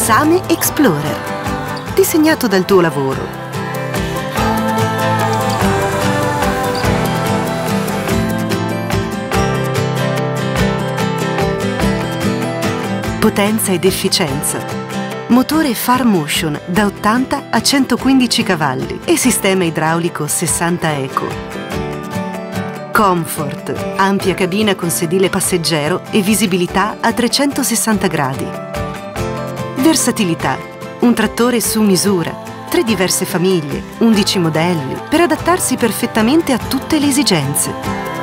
Same Explorer, disegnato dal tuo lavoro. Potenza ed efficienza. Motore Farm Motion da 80 a 115 cavalli e sistema idraulico 60 Eco. Comfort, ampia cabina con sedile passeggero e visibilità a 360 gradi. Versatilità, un trattore su misura, 3 diverse famiglie, 11 modelli, per adattarsi perfettamente a tutte le esigenze.